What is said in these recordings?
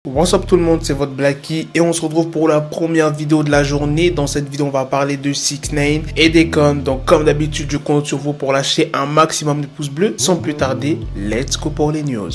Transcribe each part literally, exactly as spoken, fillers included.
What's up tout le monde, c'est votre Blacky et on se retrouve pour la première vidéo de la journée. Dans cette vidéo on va parler de six neuf et d'Akon. Donc comme d'habitude je compte sur vous pour lâcher un maximum de pouces bleus. Sans plus tarder, let's go pour les news.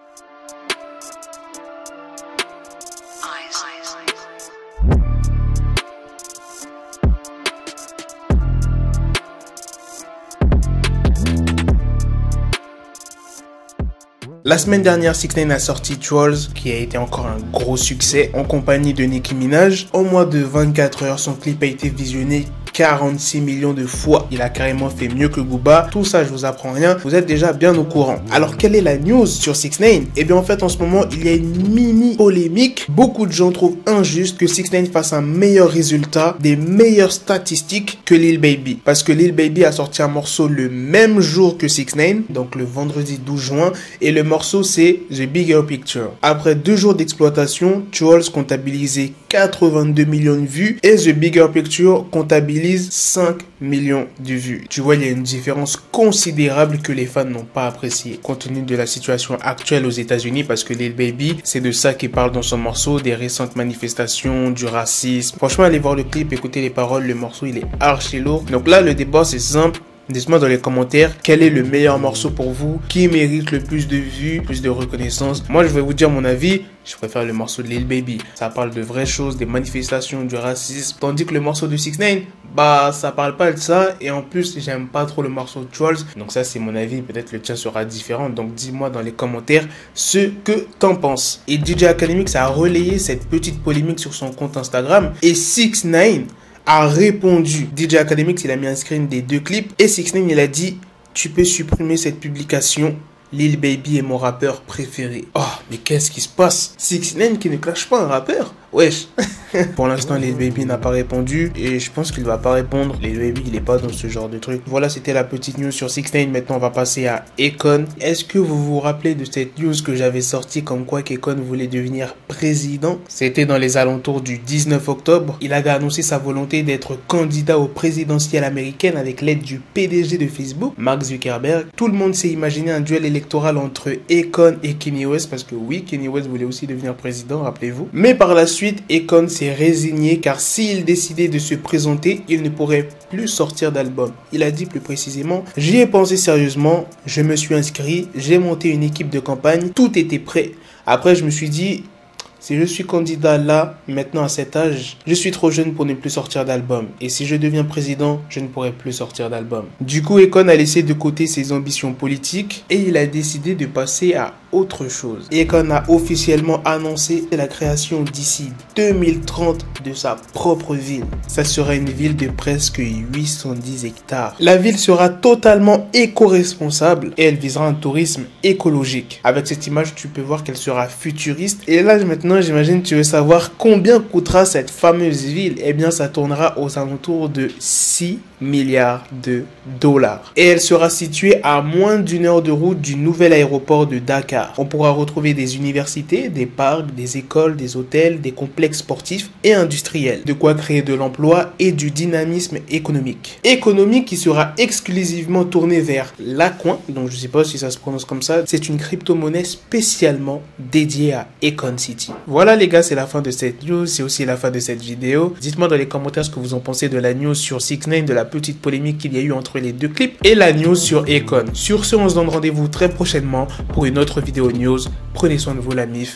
La semaine dernière, six neuf a sorti Trolls, qui a été encore un gros succès, en compagnie de Nicki Minaj. En moins de vingt-quatre heures, son clip a été visionné quarante-six millions de fois. Il a carrément fait mieux que Booba. Tout ça, je vous apprends rien. Vous êtes déjà bien au courant. Alors, quelle est la news sur six neuf? Eh bien, en fait, en ce moment, il y a une mini polémique. Beaucoup de gens trouvent injuste que six neuf fasse un meilleur résultat, des meilleures statistiques que Lil Baby. Parce que Lil Baby a sorti un morceau le même jour que six neuf, donc le vendredi douze juin, et le morceau c'est The Bigger Picture. Après deux jours d'exploitation, Trolls comptabilisait quatre-vingt-deux millions de vues et The Bigger Picture comptabilise cinq millions de vues. Tu vois, il y a une différence considérable que les fans n'ont pas appréciée, compte tenu de la situation actuelle aux États-Unis, parce que Lil Baby, c'est de ça qu'il parle dans son morceau, des récentes manifestations, du racisme. Franchement, allez voir le clip, écoutez les paroles, le morceau il est archi lourd. Donc là, le débat c'est simple. Dites-moi dans les commentaires quel est le meilleur morceau pour vous, qui mérite le plus de vues, plus de reconnaissance. Moi, je vais vous dire mon avis. Je préfère le morceau de Lil Baby. Ça parle de vraies choses, des manifestations, du racisme. Tandis que le morceau de six neuf, bah, ça parle pas de ça. Et en plus, j'aime pas trop le morceau de Trolls. Donc ça, c'est mon avis. Peut-être le tien sera différent. Donc dis-moi dans les commentaires ce que t'en penses. Et D J Academics a relayé cette petite polémique sur son compte Instagram. Et six neuf a répondu. D J Academics, il a mis un screen des deux clips. Et six neuf, il a dit, tu peux supprimer cette publication. Lil Baby est mon rappeur préféré. Oh, mais qu'est-ce qui se passe? six neuf qui ne clash pas un rappeur? Wesh. Pour l'instant, Lil Baby n'a pas répondu et je pense qu'il va pas répondre. Lil Baby, il est pas dans ce genre de truc. Voilà, c'était la petite news sur six neuf. Maintenant, on va passer à Akon. Est-ce que vous vous rappelez de cette news que j'avais sortie comme quoi qu'Akon voulait devenir président? C'était dans les alentours du dix-neuf octobre. Il avait annoncé sa volonté d'être candidat au présidentiel américaine avec l'aide du P D G de Facebook, Mark Zuckerberg. Tout le monde s'est imaginé un duel électoral entre Akon et Kanye West parce que oui, Kanye West voulait aussi devenir président, rappelez-vous. Mais par la suite, Akon s'est résigné car s'il décidait de se présenter, il ne pourrait plus sortir d'album. Il a dit plus précisément, j'y ai pensé sérieusement, je me suis inscrit, j'ai monté une équipe de campagne, tout était prêt. Après, je me suis dit, si je suis candidat là, maintenant à cet âge, je suis trop jeune pour ne plus sortir d'album. Et si je deviens président, je ne pourrai plus sortir d'album. Du coup, Akon a laissé de côté ses ambitions politiques et il a décidé de passer à autre chose. Akon a officiellement annoncé la création d'ici deux mille trente de sa propre ville. Ça sera une ville de presque huit cent dix hectares. La ville sera totalement éco-responsable et elle visera un tourisme écologique. Avec cette image, tu peux voir qu'elle sera futuriste. Et là, maintenant, j'imagine tu veux savoir combien coûtera cette fameuse ville. Eh bien, ça tournera aux alentours de six milliards de dollars. Et elle sera située à moins d'une heure de route du nouvel aéroport de Dakar. On pourra retrouver des universités, des parcs, des écoles, des hôtels, des complexes sportifs et industriels. De quoi créer de l'emploi et du dynamisme économique. Économique qui sera exclusivement tournée vers l'Acoin, donc je ne sais pas si ça se prononce comme ça. C'est une crypto-monnaie spécialement dédiée à Akon City. Voilà les gars, c'est la fin de cette news, c'est aussi la fin de cette vidéo. Dites-moi dans les commentaires ce que vous en pensez de la news sur six neuf, de la petite polémique qu'il y a eu entre les deux clips et la news sur Akon. Sur ce, on se donne rendez-vous très prochainement pour une autre vidéo news. Prenez soin de vous la mif.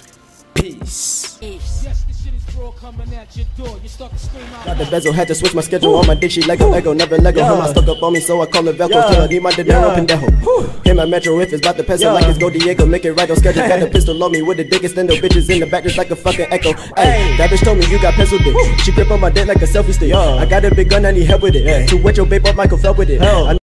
Peace. Got the bezel, had to switch my schedule on my dick, she Lego, Lego, never Lego. Yeah. Home, I stuck up on me, so I call it Velcro. Yeah. Till I need my dinero yeah. pendejo. Hit my metro if it's about to pencil, yeah. Like it's Go Diego, make it right on schedule. Got the pistol on me with the dick, extend the bitches in the back just like a fucking echo. Hey, that bitch told me you got pencil dick. She grip on my dick like a selfie stick. Yeah. I got a big gun, I need help with it. Yeah. To wet your babe up, Michael fell with it. Hell.